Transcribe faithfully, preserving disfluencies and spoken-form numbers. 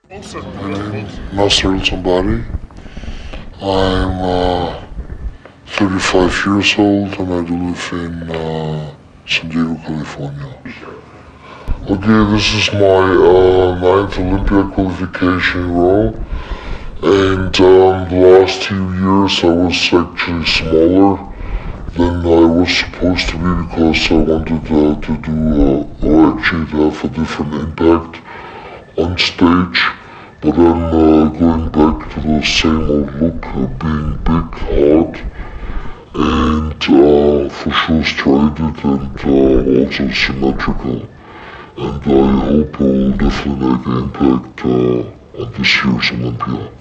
My name is Nasser El Sonbaty. I'm uh, thirty-five years old and I live in uh, San Diego, California. Okay, this is my uh, ninth Olympia qualification row, and um, the last two years I was actually smaller than I was supposed to be because I wanted uh, to do, uh, or actually to have a different impact on stage, but I'm uh, going back to the same old look of being big, hard, and uh, for sure striated and uh, also symmetrical. And I hope I will definitely make an impact uh, on this year's Olympia.